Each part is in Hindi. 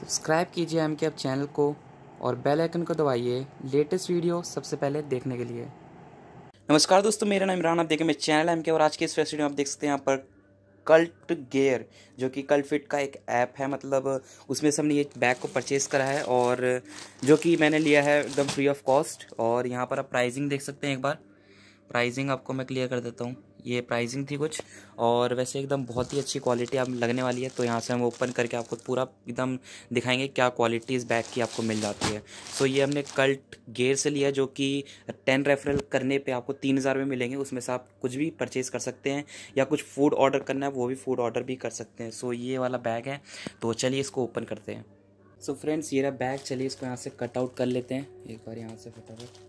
सब्सक्राइब कीजिए एम के अब चैनल को और बेल आइकन को दबाइए लेटेस्ट वीडियो सबसे पहले देखने के लिए। नमस्कार दोस्तों, मेरा नाम इमरान, आप देखें मेरे चैनल एम के और आज के इस वीडियो में आप देख सकते हैं यहाँ पर कल्ट गेयर जो कि कल्ट फिट का एक ऐप है। मतलब उसमें से हमने ये बैग को परचेज़ करा है और जो कि मैंने लिया है एकदम फ्री ऑफ कॉस्ट। और यहाँ पर आप प्राइसिंग देख सकते हैं। एक बार प्राइसिंग आपको मैं क्लियर कर देता हूँ। ये प्राइसिंग थी कुछ, और वैसे एकदम बहुत ही अच्छी क्वालिटी आप लगने वाली है। तो यहाँ से हम ओपन करके आपको पूरा एकदम दिखाएंगे क्या क्वालिटी इस बैग की आपको मिल जाती है। सो ये हमने कल्ट गेयर से लिया जो कि 10 रेफरल करने पे आपको 3000 में मिलेंगे। उसमें से आप कुछ भी परचेज़ कर सकते हैं या कुछ फूड ऑर्डर करना है वो भी फूड ऑर्डर भी कर सकते हैं। सो ये वाला बैग है, तो चलिए इसको ओपन करते हैं। सो फ्रेंड्स, ये रहा बैग। चलिए इसको यहाँ से कट आउट कर लेते हैं एक बार यहाँ से फटाफट।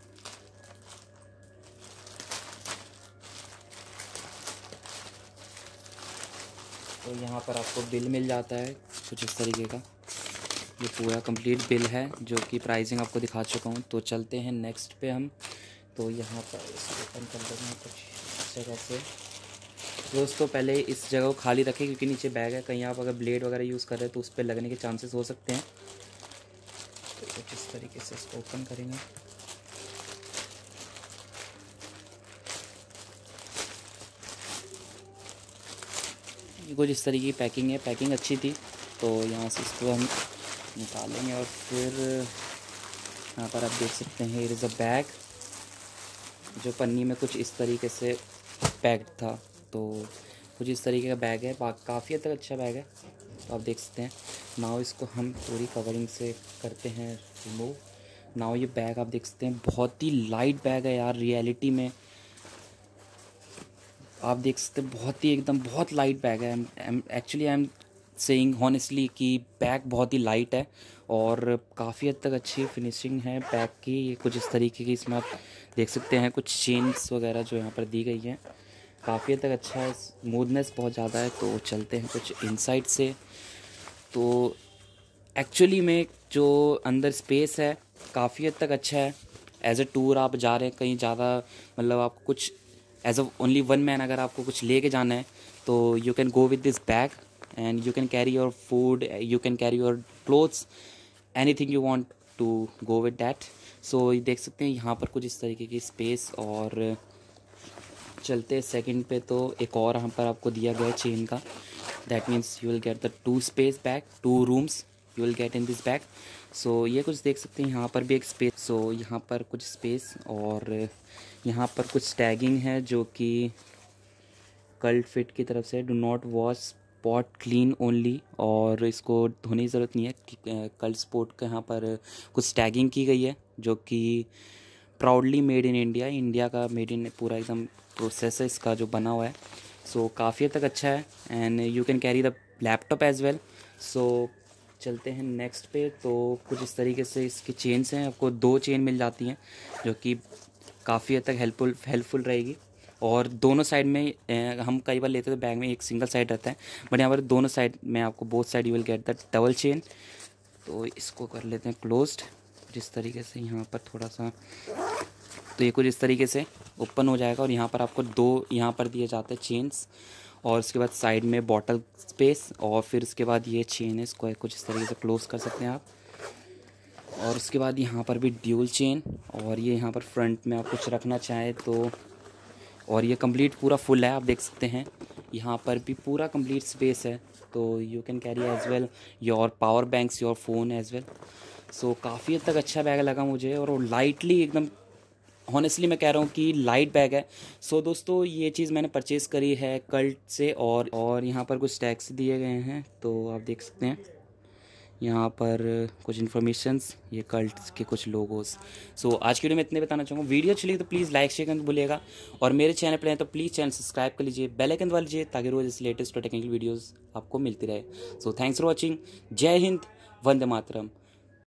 तो यहाँ पर आपको बिल मिल जाता है कुछ इस तरीके का। ये पूरा कंप्लीट बिल है जो कि प्राइसिंग आपको दिखा चुका हूँ। तो चलते हैं नेक्स्ट पे हम। तो यहाँ पर इसको ओपन कर देते हैं कुछ इस जगह से। दोस्तों पहले इस जगह को खाली रखें क्योंकि नीचे बैग है, कहीं आप अगर ब्लेड वगैरह यूज़ कर रहे हैं तो उस पर लगने के चांसेस हो सकते हैं। तो कुछ इस तरीके से इसको ओपन करेंगे। कुछ इस तरीके की पैकिंग है, पैकिंग अच्छी थी। तो यहाँ से इसको हम निकालेंगे और फिर यहाँ पर आप देख सकते हैं, हियर इज़ अ बैग जो पन्नी में कुछ इस तरीके से पैक्ड था। तो कुछ इस तरीके का बैग है, काफ़ी हद तक अच्छा बैग है। तो आप देख सकते हैं। नाउ इसको हम पूरी कवरिंग से करते हैं रिमूव। नाउ ये बैग आप देख सकते हैं, बहुत ही लाइट बैग है यार। रियलिटी में आप देख सकते हैं बहुत ही एकदम बहुत लाइट बैग है। Actually I am saying honestly कि बैग बहुत ही लाइट है और काफ़ी हद तक अच्छी फिनिशिंग है बैग की। ये कुछ इस तरीके की इसमें आप देख सकते हैं कुछ चेन्स वगैरह जो यहाँ पर दी गई हैं। काफ़ी हद तक अच्छा है, स्मूथनेस बहुत ज़्यादा है। तो चलते हैं कुछ इनसाइड से। तो एक्चुअली में जो अंदर स्पेस है काफ़ी हद तक अच्छा है। एज अ टूर आप जा रहे हैं कहीं ज़्यादा, मतलब आपको कुछ as a only one man अगर आपको कुछ लेके जाना है तो you can go with this bag and you can carry your food, you can carry your clothes, anything you want to go with that. So ये देख सकते हैं यहाँ पर कुछ इस तरीके की स्पेस। और चलते सेकंड पे। तो एक और यहाँ पर आपको दिया गया है चेन का। That means you will get the 2 space bag, 2 rooms you will get in this bag. So ये कुछ देख सकते हैं यहाँ पर भी एक स्पेस। सो यहाँ पर कुछ स्पेस और यहाँ पर कुछ टैगिंग है जो कि कल्ट फिट की तरफ से, do not wash spot clean only. और इसको धोने की ज़रूरत नहीं है। कल्ट स्पोर्ट का यहाँ पर कुछ टैगिंग की गई है जो कि proudly made in India, India का मेड इन पूरा एकदम प्रोसेस है इसका जो बना हुआ है। सो काफ़ी हद तक अच्छा है and you can carry the laptop as well. So चलते हैं नेक्स्ट पे। तो कुछ इस तरीके से इसकी चेन्स हैं, आपको 2 चेन मिल जाती हैं जो कि काफ़ी हद तक हेल्पफुल रहेगी। और दोनों साइड में हम कई बार लेते हैं तो बैग में एक सिंगल साइड रहता है, बट यहाँ पर दोनों साइड में आपको both side you will get the double chain. तो इसको कर लेते हैं क्लोज्ड जिस तरीके से यहाँ पर थोड़ा सा। तो ये कुछ इस तरीके से ओपन हो जाएगा और यहाँ पर आपको 2 यहाँ पर दिए जाते हैं चेन्स और उसके बाद साइड में बॉटल स्पेस और फिर उसके बाद ये चेन है, इसको कुछ इस तरीके से क्लोज कर सकते हैं आप। और उसके बाद यहाँ पर भी ड्यूल चेन और ये यहाँ पर फ्रंट में आप कुछ रखना चाहें तो। और ये कंप्लीट पूरा फुल है, आप देख सकते हैं यहाँ पर भी पूरा कंप्लीट स्पेस है। तो you can carry as well your power banks, your phone as well. So काफ़ी हद तक अच्छा बैग लगा मुझे और लाइटली एकदम, हॉनेस्टली मैं कह रहा हूँ कि लाइट बैग है। सो दोस्तों ये चीज़ मैंने परचेज़ करी है कल्ट से। और यहाँ पर कुछ टैग्स दिए गए हैं तो आप देख सकते हैं यहाँ पर कुछ इन्फॉर्मेशंस, ये कल्ट के कुछ लोगोस। सो आज की वीडियो में इतने बताना चाहूँगा। वीडियो अच्छी लगी तो प्लीज़ लाइक शेयर करना भूलिएगा और मेरे चैनल पर हैं तो प्लीज़ चैनल सब्सक्राइब कर लीजिए, बेल आइकन दबा लीजिए ताकि रोज़ इस लेटेस्ट टेक्निकल वीडियोज़ आपको मिलती रहे। So thanks for watching. जय हिंद, वंदे मातरम।